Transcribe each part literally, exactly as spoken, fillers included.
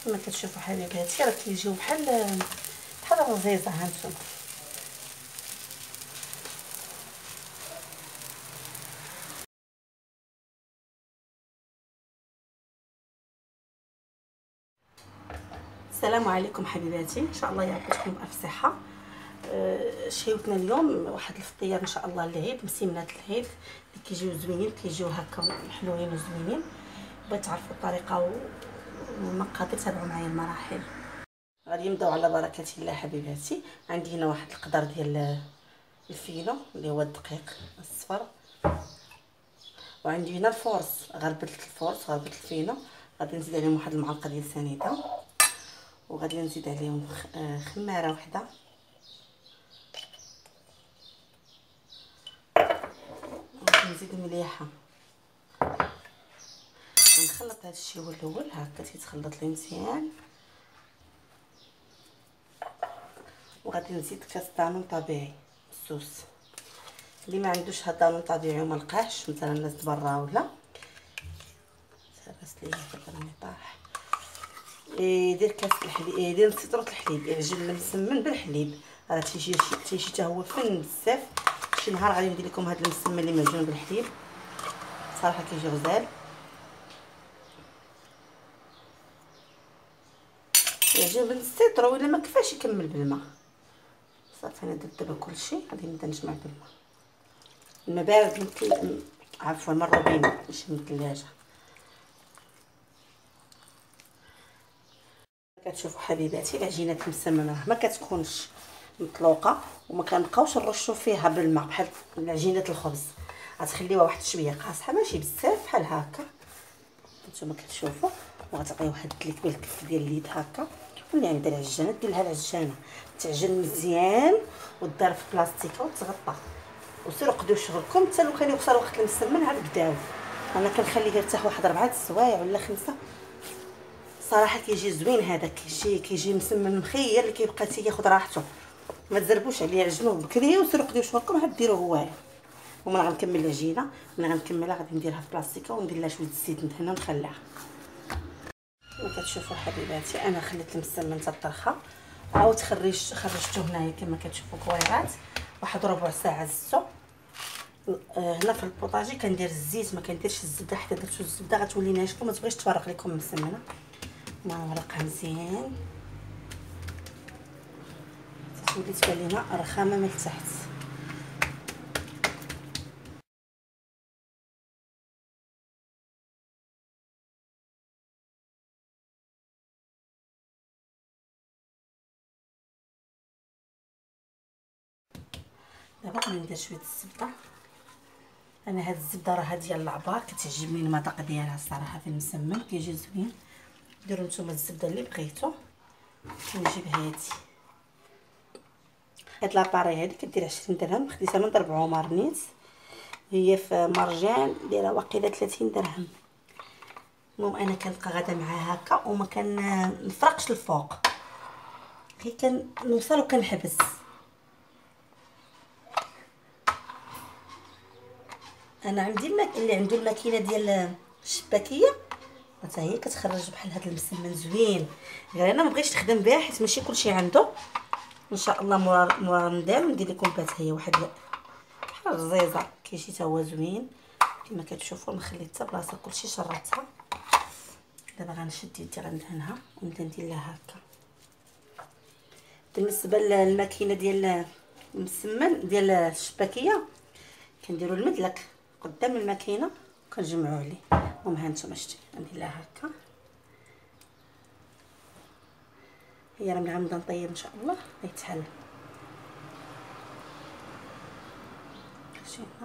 كما كتشوفوا حبيباتي راه كيجيو بحال بحال الرزيزه. هانتوما السلام عليكم حبيباتي، ان شاء الله يعطيكم بالف صحه. أه شهيوتنا اليوم واحد الفطير ان شاء الله للعيد، مسمنات العيد اللي كيجيو زوينين، كيجيو هكا حلوين وزوينين. بغيت تعرفوا الطريقه والمقادير، تابعوا معايا المراحل. غادي نبداو على بركه الله حبيباتي. عندي هنا واحد القدر ديال الفينو اللي هو الدقيق الصفر، وعندي هنا الفورص، غربت الفورص غربت الفينو. غادي نزيد عليهم واحد المعلقه ديال سنيده، وغادي نزيد عليهم خماره وحده، غادي نزيد مليحه. نخلط هذا الشيء هو الاول هكا تيتخلط لي مزيان، وغادي نزيد كاس دانون طبيعي السوس. اللي ما عندوش هذا دانون طبيعي وما لقاهش، مثلا الناس برا ولا سرس لي هكا راني طاح، يدير كاس الحليب، يدير سيطره الحليب، يعجن المسمن بالحليب. راه تيجي تيجي حتى هو فن بزاف. شي نهار غادي ندير لكم هذا المسمن اللي معجون بالحليب، صراحه كيجي غزال. يعجن بالسيطره، ولا ما كفاش يكمل بالماء. صافي انا درت دابا كلشي، غادي نبدا نجمع بالماء، الماء بارد مثل عفوا من الروبينه ماشي من الثلاجه. كتشوفوا حبيباتي العجينه المسمنه ما كتكونش مطلوقه، وما كنبقاوش نرشوا فيها بالماء بحال عجينه الخبز. غتخليوها واحد شويه قاصحه ماشي بزاف بحال هكا نتوما كتشوفوا، وغتعطيو واحد التليك بالكف ديال اليد هكا. واللي عندها العجانه دير لها العجانه تعجن مزيان ودار في بلاستيكه وتغطى، وسيروا قدوا شغلكم حتى لو كان يوصل وقت المسمن عاد بداو. انا كنخليه يرتاح واحد ربعة السوايع ولا خمسه. صراحه كيجي زوين هذا، كيجي كيجي مسمن مخير اللي كيبقى تياخذ راحته. ما تزربوش عليه، عجنوه بكري وسيروا قدوا شغلكم عاد ديروه هوايا. ومن غنكمل العجينه، من غنكملها غادي نديرها في بلاستيكه وندير لها شويه الزيت من هنا ونخليها. كما كتشوفوا حبيباتي انا خليت المسمن تطرخه، عاود خرجت خرجته هنايا كما كتشوفوا كويرات واحد ربع ساعه زدتو. هنا في البوطاجي كندير الزيت، ما كنديرش الزبده، حتى درتو الزبده غتولي ناشفه ما تبغيش تفرق لكم المسمنه. نغرقها مزيان تولي تبان لينا رخامه من التحت. دابا غادي ندير شويه الزبده. انا هاد الزبده راه ديال العبار، كتعجبني المذاق ديالها الصراحه في المسمن كيجي زوين. ديروا نتوما الزبده اللي بغيتو. كنجيب هادي، هاد لاباري هادي كدير عشرين درهم، خديتها من ضرب عمر نيت، هي في مرجان دايره واقيلا ثلاثين درهم. المهم انا كنبقى غادا معاها هكا وما كنفرقش الفوق، غير كنوصل وكنحبس. انا عندي الماك... اللي عنده الماكينه ديال الشباكيه حتى هي كتخرج بحال هذا المسمن زوين، غير انا ما بغيتش نخدم بها حيت ماشي كلشي عنده. ان شاء الله مورا مورا رمضان ندير لكم بات هي واحد بحال الرزيزه كيجي حتى هو زوين كما كتشوفوا. ما خليت حتى بلاصه كلشي شرطتها. دابا غنشد يدي غندهنها ونبدا ندير لها هكا. بالنسبه للماكينه ديال المسمن ديال الشباكيه كنديروا المدلك قدام الماكينه وكنجمعوا عليه. المهم ها نتوما شتي ندير لها هكا، هي راه ملي غنبدا نطيب ان شاء الله غيتحل. شوفوا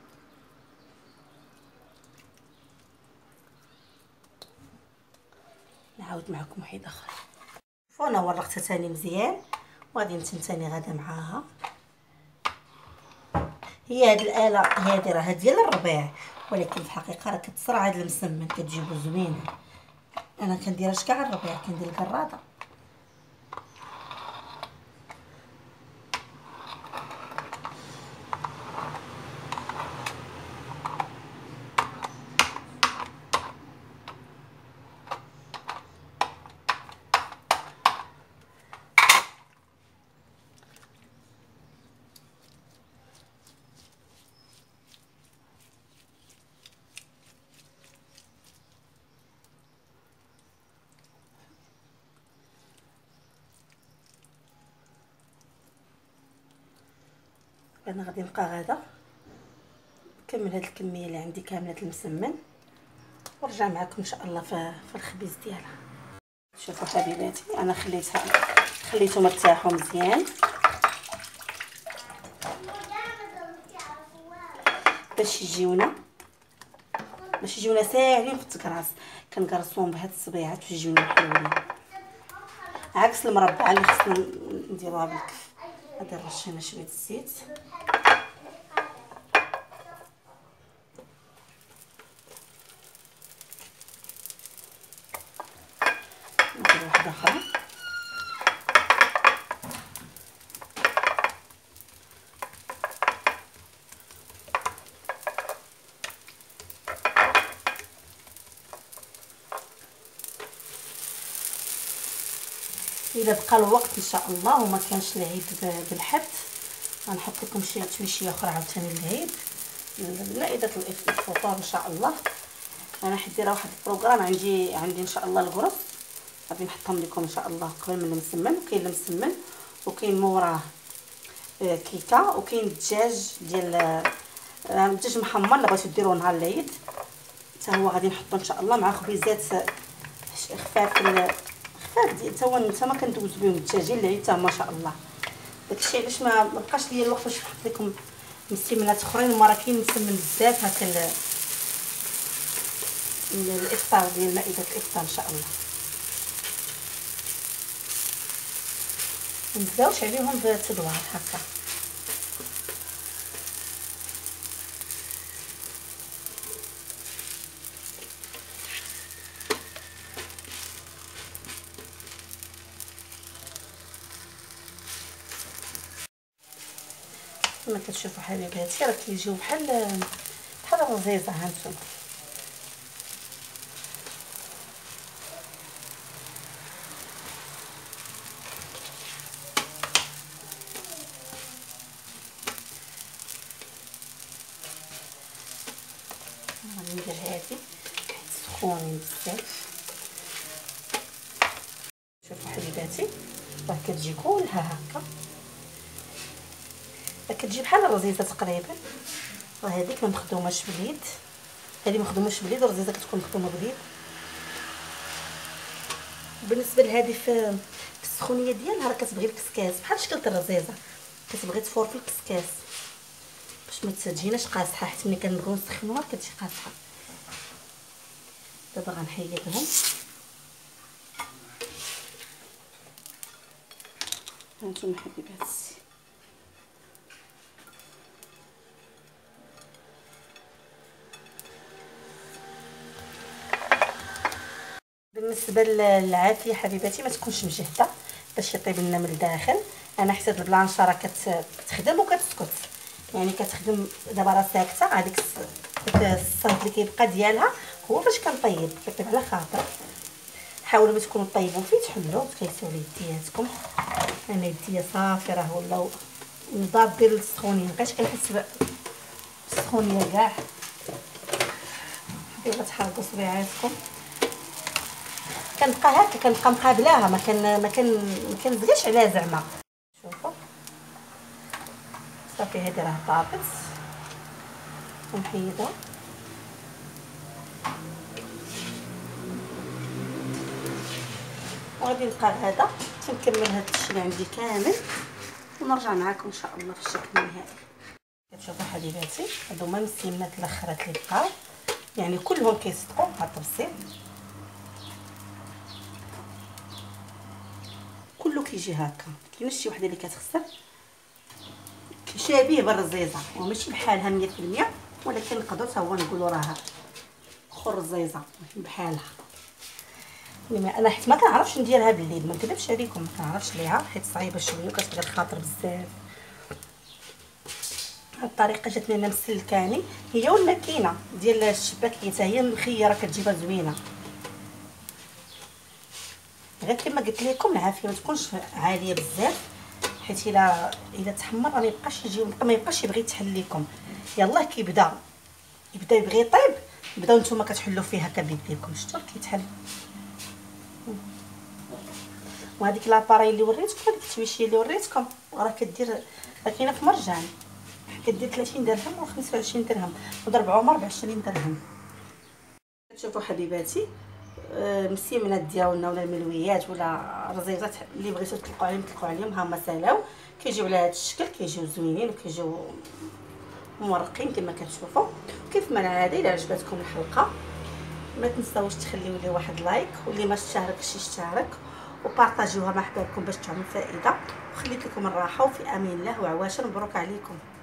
نعاود معكم واحد اخر. فانا ورقتها ثاني مزيان وغادي نتنتاني غادا معاها. هي هاد الاله هادي راه ديال الربيع، ولكن في الحقيقه راه كتسرع هاد المسمن كتجيبو زوين. انا كنديرهاش كاع الربيع، كندير الكراده. انا غادي نبقى غادا نكمل هاد الكميه اللي عندي كامله المسمن ونرجع معكم ان شاء الله في, في الخبيز ديالها. شوفوا حبيباتي انا خليتها خليتهم ارتاحوا مزيان باش يجيونا باش يجيونا ساهلين في التكراس. كنقرصوهم بهاد الصبيعات باش يجيونا محلولين عكس المربعه اللي خصنا نديروها بالكف. غادي نرش هنا شويه الزيت ندير واحده اخرى. اذا بقى الوقت ان شاء الله وما كانش العيد بالحد غنحط لكم شي تمشيه اخرى عاوتاني للعيد لمائده الفطور ان شاء الله. انا حديره واحد البروغرام عندي عندي ان شاء الله القرص غادي نحطهم لكم ان شاء الله قبل من المسمن. وكاين المسمن وكاين موراه كيكه وكاين الدجاج ديال الدجاج محمر اللي بغيتو ديروه نهار العيد حتى هو غادي نحطو ان شاء الله مع خبيزات خفاف خفاف ديال تا هو نتا ما كندوز بهم الدجاجين العيد تا ما شاء الله. داكشي علاش ما بقاش ليا الوقت باش نحط لكم مسمنات اخرين ومرة كاين مسمن بزاف هكا الافطار ديال مائده الافطار ان شاء الله. منزاوش عليهم بالتدوار هكا. كما كتشوفوا حبيباتي راه كيجيو بحال بحال الرزيزه. هانتوما غادي ندير هادي سخونين بزاف. شوفوا حبيباتي راه كتجي كلها هكا كتجي بحال الرزيزه تقريبا. راه هذيك ما مخدوماش باليد هذه مخدوماش باليد والرزيزه كتكون مخدومه باليد. بالنسبه لهذه في في السخونيه ديالها راه كتبغي الكسكاس بحال شكل الرزيزه كتبغي تفور في الكسكاس باش ما تجيناش قاصحه حيت ملي كنبغيو نسخنوها كتجي قاصحه. دابا غنحيدهم هانتوما حبيباتي. بالنسبه للعافيه حبيباتي ما تكونش مجهده باش يطيب لنا من الداخل. انا حسيت البلانشه راه كتخدم وكتسكت يعني كتخدم دابا راه ساكته. هذيك الصهد اللي كيبقى ديالها هو باش كنطيب كيطيب على خاطر. حاولوا باش تكونوا طيبوا فيه تحملوا وتقيسوا لي يدياتكم. انا يديا صافي راه ولاو نضاب ديال السخونيه مابقيتش كنحس بالسخونيه كاع. دابا تحركوا صبيعاتكم كنبقى هكا كنبقى مقابلاها ما كان ما كان ما كنزغيش عليها زعما. شوفوا صافي هذه راه طابت ونحيدها. وغادي نبقى غادا تنكمل هاد الشيء اللي عندي كامل ونرجع معكم ان شاء الله في الشكل النهائي. كتشوفوا حبيباتي هادو هما المسمنات الاخرات اللي بقاو يعني كلهم كيصدقوا هاد التبسيط كله كيجي هكا. كاينش شي وحده اللي كتخسر شبيه بالرزيزه وماشي بحالها مية في المية ولكن نقدروا حتى هو نقولوا راه اخر رزيزه بحالها. انا حيت ما كنعرفش نديرها بالليل ما نكذبش عليكم ما كنعرفش ليها حيت صعيبه شويه وكتبغي الخاطر بزاف. هاد الطريقه جاتني انا مسلكاني هي والماكينه ديال الشباكيه حتى هي مخيره كتجيبها زوينه. غير كما قلت لكم العافيه ما تكونش عاليه بزاف حيت الا الا تحمر ما يبقاش يجي ما يبقاش يبغي يتحل لكم. يلاه كيبدا يبدا يبغي يطيب بداو نتوما كتحلوا فيه هكا بيديكم شفتوا كيتحل. وهذيك لاباري اللي وريتكم هذيك التويشيه اللي وريتكم راه كدير راه كاينه في مرجان كدير ثلاثين درهم و خمسة وعشرين درهم وضربهم أربعة وعشرين درهم. شوفوا حبيباتي المسيمنات ديالنا ولا الملويات ولا رزيزات اللي بغيتو تطلقوا عليهم تطلقوا عليهم، ها هما سالاو كيجيو على هذا الشكل، كيجيو زوينين وكيجيو مورقين كما كتشوفوا. كيف ما العاده الا عجبتكم الحلقه ما تنساوش تخليو لي واحد لايك، واللي ما اشتركش يشترك وبارطاجيوها مع حبابكم باش تعمل فائده. وخليت لكم الراحه وفي امان الله وعواشر مبروك عليكم.